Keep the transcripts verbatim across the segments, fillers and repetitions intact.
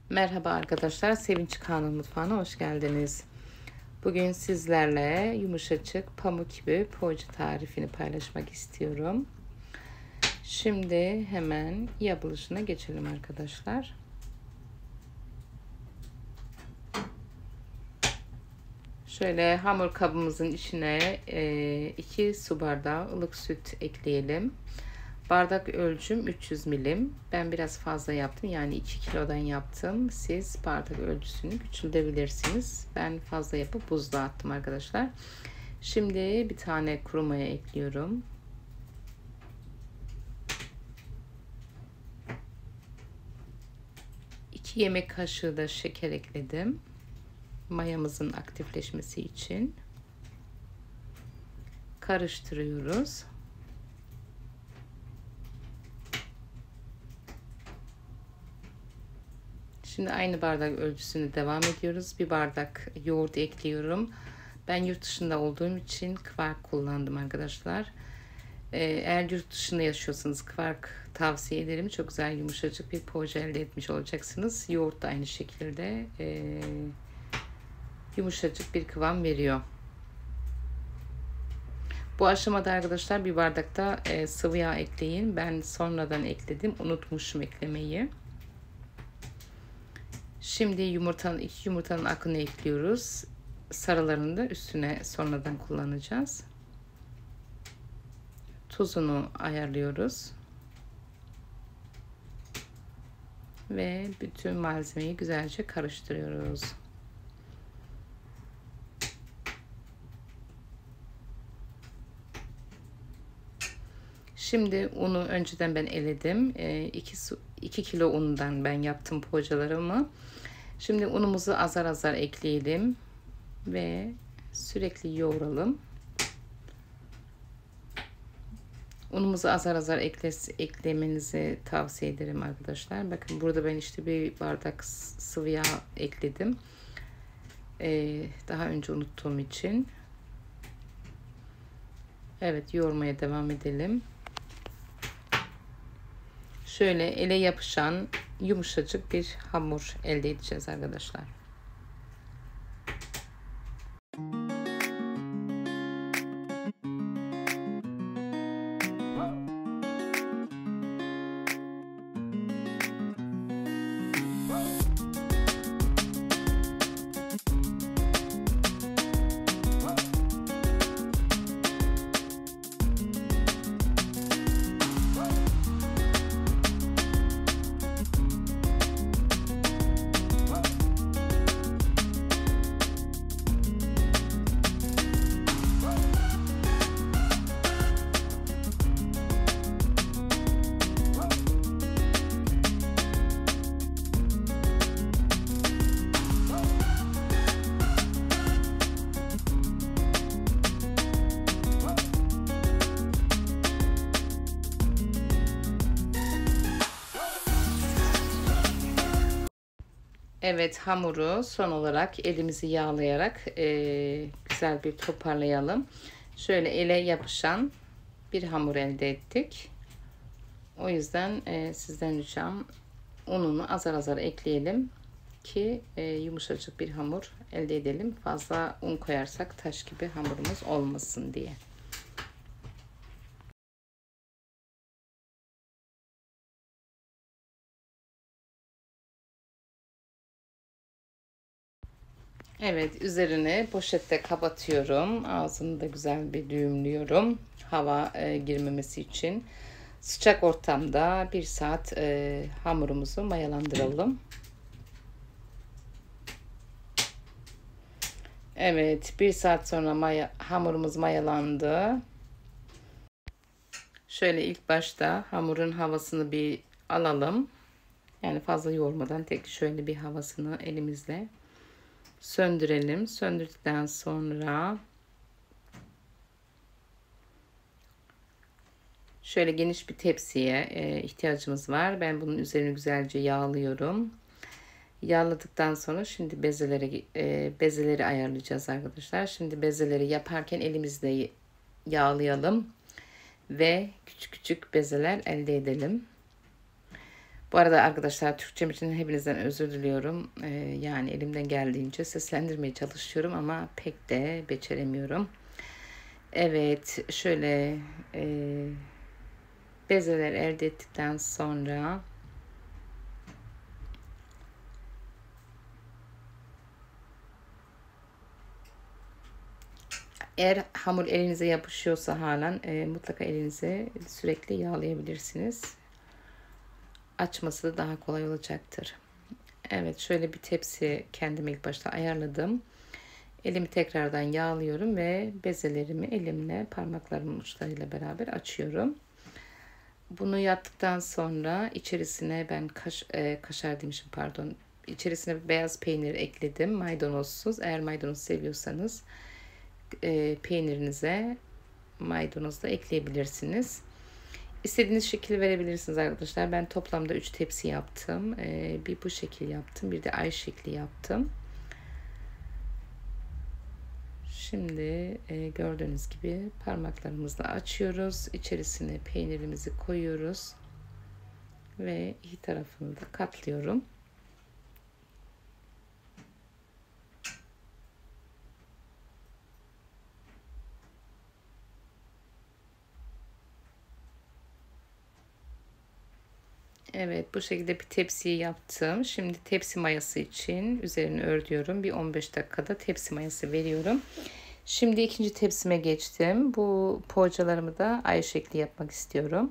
Merhaba arkadaşlar, Sevinç Kanun Mutfağı'na hoş geldiniz. Bugün sizlerle yumuşacık pamuk gibi poğaça tarifini paylaşmak istiyorum. Şimdi hemen yapılışına geçelim arkadaşlar. Şöyle hamur kabımızın içine iki su bardağı ılık süt ekleyelim. Bardak ölçüm üç yüz milim. Ben biraz fazla yaptım. Yani iki kilodan yaptım. Siz bardak ölçüsünü küçültebilirsiniz. Ben fazla yapıp buzluğa attım arkadaşlar. Şimdi bir tane kuru maya ekliyorum. iki yemek kaşığı da şeker ekledim. Mayamızın aktifleşmesi için. Karıştırıyoruz. Şimdi aynı bardak ölçüsünü devam ediyoruz. Bir bardak yoğurt ekliyorum. Ben yurt dışında olduğum için kvark kullandım arkadaşlar. Ee, eğer yurt dışında yaşıyorsanız kvark tavsiye ederim. Çok güzel yumuşacık bir poğaça elde etmiş olacaksınız. Yoğurt da aynı şekilde e, yumuşacık bir kıvam veriyor. Bu aşamada arkadaşlar bir bardakta e, sıvı yağ ekleyin. Ben sonradan ekledim. Unutmuşum eklemeyi. Şimdi yumurtanın iki yumurtanın akını ekliyoruz. Sarılarını da üstüne sonradan kullanacağız. Tuzunu ayarlıyoruz. Ve bütün malzemeyi güzelce karıştırıyoruz. Şimdi unu önceden ben eledim. iki kilo undan ben yaptım poğaçalarımı. Şimdi unumuzu azar azar ekleyelim ve sürekli yoğuralım. Unumuzu azar azar ekles, eklemenizi tavsiye ederim arkadaşlar. Bakın burada ben işte bir bardak sıvı yağ ekledim. Ee, daha önce unuttuğum için. Evet, yoğurmaya devam edelim. Şöyle ele yapışan yumuşacık bir hamur elde edeceğiz arkadaşlar. Evet, hamuru son olarak elimizi yağlayarak e, güzel bir toparlayalım. Şöyle ele yapışan bir hamur elde ettik. O yüzden e, sizden ricam ununu azar azar ekleyelim ki e, yumuşacık bir hamur elde edelim. Fazla un koyarsak taş gibi hamurumuz olmasın diye. Evet, üzerine poşette kapatıyorum. Ağzını da güzel bir düğümlüyorum. Hava e, girmemesi için. Sıcak ortamda bir saat e, hamurumuzu mayalandıralım. Evet, bir saat sonra maya, hamurumuz mayalandı. Şöyle ilk başta hamurun havasını bir alalım. Yani fazla yoğurmadan tek şöyle bir havasını elimizle söndürelim. Söndürdükten sonra şöyle geniş bir tepsiye e, ihtiyacımız var. Ben bunun üzerini güzelce yağlıyorum. Yağladıktan sonra şimdi bezeleri e, bezeleri ayarlayacağız arkadaşlar. Şimdi bezeleri yaparken elimizle yağlayalım ve küçük küçük bezeler elde edelim. Bu arada arkadaşlar, Türkçem için hepinizden özür diliyorum. Ee, yani elimden geldiğince seslendirmeye çalışıyorum ama pek de beceremiyorum. Evet, şöyle e, bezeler elde ettikten sonra eğer hamur elinize yapışıyorsa halen e, mutlaka elinize sürekli yağlayabilirsiniz. Açması da daha kolay olacaktır. Evet, şöyle bir tepsi kendim ilk başta ayarladım. Elimi tekrardan yağlıyorum ve bezelerimi elimle parmaklarımın uçlarıyla beraber açıyorum. Bunu yaptıktan sonra içerisine ben kaş, e, kaşar demişim pardon. İçerisine beyaz peynir ekledim. Maydanozsuz. Eğer maydanoz seviyorsanız e, peynirinize maydanoz da ekleyebilirsiniz. İstediğiniz şekil verebilirsiniz arkadaşlar. Ben toplamda üç tepsi yaptım. E, bir bu şekil yaptım. Bir de ay şekli yaptım. Şimdi e, gördüğünüz gibi parmaklarımızla açıyoruz. İçerisine peynirimizi koyuyoruz. Ve iki tarafını da katlıyorum. Evet, bu şekilde bir tepsiyi yaptım. Şimdi tepsi mayası için üzerini örtüyorum. Bir on beş dakikada tepsi mayası veriyorum. Şimdi ikinci tepsime geçtim. Bu poğaçalarımı da ay şekli yapmak istiyorum.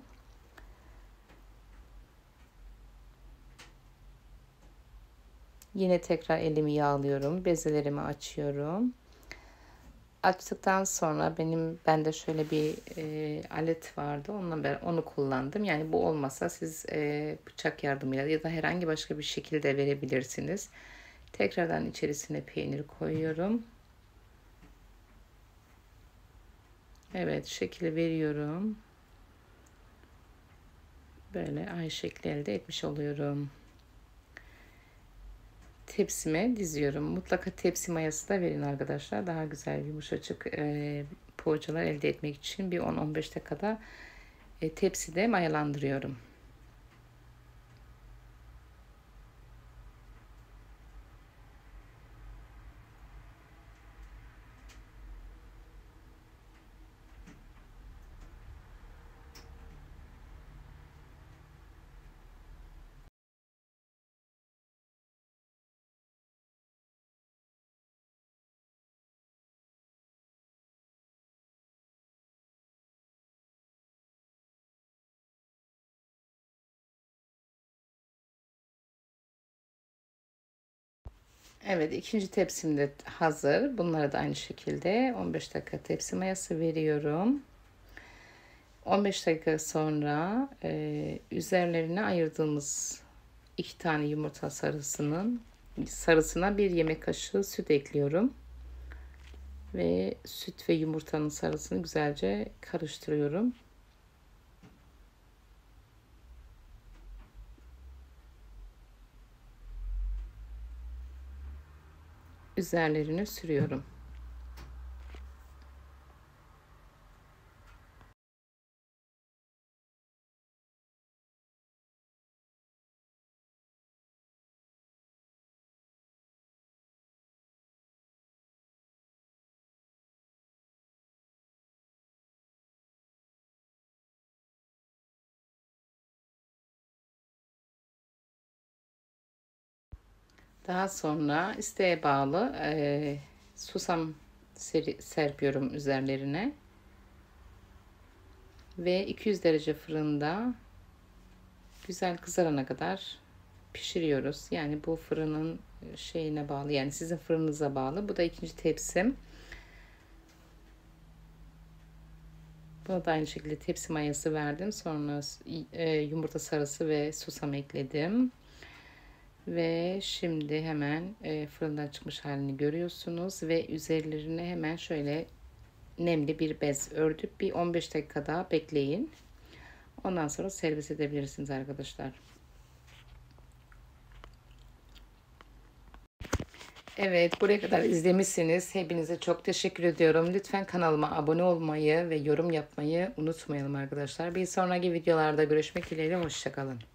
Yine tekrar elimi yağlıyorum. Bezelerimi açıyorum. Açtıktan sonra benim bende şöyle bir e, alet vardı. Onunla ben onu kullandım. Yani bu olmasa siz e, bıçak yardımıyla ya da herhangi başka bir şekilde verebilirsiniz. Tekrardan içerisine peynir koyuyorum. Evet, şekil veriyorum. Böyle ay şekli elde etmiş oluyorum. Tepsime diziyorum. Mutlaka tepsi mayası da verin arkadaşlar. Daha güzel yumuşacık e, poğaçalar elde etmek için bir on on beş dakikada e, tepside mayalandırıyorum. Evet, ikinci tepsim de hazır. Bunlara da aynı şekilde on beş dakika tepsi mayası veriyorum. on beş dakika sonra e, üzerlerine ayırdığımız iki tane yumurta sarısının sarısına bir yemek kaşığı süt ekliyorum. Ve süt ve yumurtanın sarısını güzelce karıştırıyorum. Üzerlerine sürüyorum. Daha sonra isteğe bağlı e, susam seri, serpiyorum üzerlerine. Ve iki yüz derece fırında güzel kızarana kadar pişiriyoruz. Yani bu fırının şeyine bağlı, yani sizin fırınıza bağlı. Bu da ikinci tepsim. Buna da aynı şekilde tepsi mayası verdim. Sonra e, yumurta sarısı ve susam ekledim. Ve şimdi hemen e, fırından çıkmış halini görüyorsunuz. Ve üzerlerine hemen şöyle nemli bir bez ördük. Bir on beş dakika daha bekleyin. Ondan sonra servis edebilirsiniz arkadaşlar. Evet, buraya kadar izlemişsiniz. Hepinize çok teşekkür ediyorum. Lütfen kanalıma abone olmayı ve yorum yapmayı unutmayalım arkadaşlar. Bir sonraki videolarda görüşmek dileğiyle. Hoşçakalın.